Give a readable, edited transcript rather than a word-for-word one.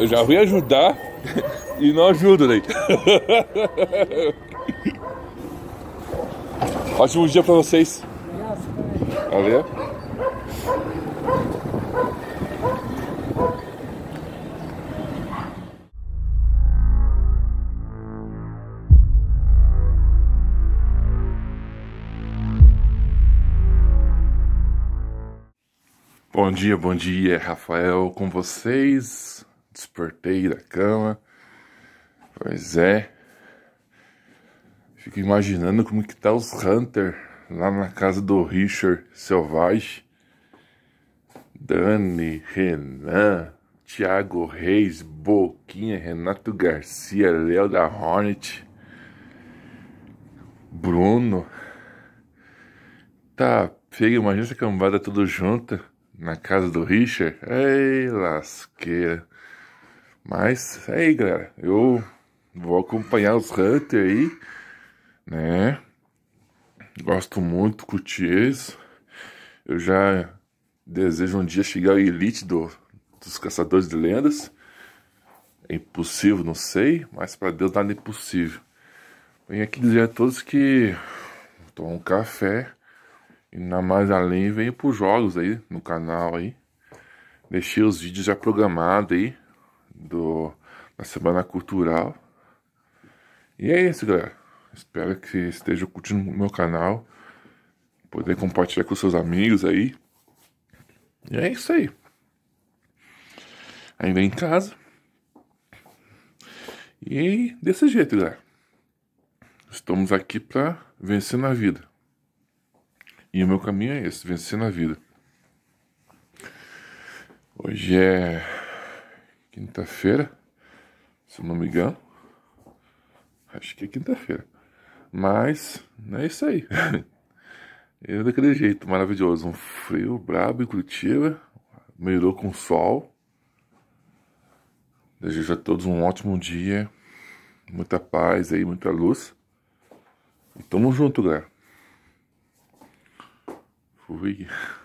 Eu já vim ajudar e não ajudo, né? Ótimo dia pra vocês. Valeu. Bom dia, Rafael com vocês. Despertei da cama. Pois é. Fico imaginando como que tá os Hunter lá na casa do Richard Selvagem. Dani, Renan, Thiago Reis, Boquinha, Renato Garcia, Léo da Hornet, Bruno. Tá pega, imagina essa cambada tudo junta na casa do Richard. Ei, lasqueira. Mas aí, galera, eu vou acompanhar os Hunter aí, né? Gosto muito, curti eles. Eu já desejo um dia chegar ao Elite dos Caçadores de Lendas. É impossível, não sei, mas para Deus nada é impossível. Venho aqui dizer a todos que tomam um café e na mais além venho pros jogos aí no canal aí. Deixei os vídeos já programados aí da Semana Cultural. E é isso, galera. Espero que estejam curtindo o meu canal. Poder compartilhar com seus amigos aí. E é isso aí. Aí vem em casa. E desse jeito, galera. Estamos aqui pra vencer na vida. E o meu caminho é esse, vencer na vida. Hoje é quinta-feira, se eu não me engano. Acho que é quinta-feira. Mas é isso aí. É daquele jeito maravilhoso. Um frio brabo em Curitiba. Melhorou com sol. Desejo a todos um ótimo dia. Muita paz aí, muita luz. E tamo junto, galera. Fui.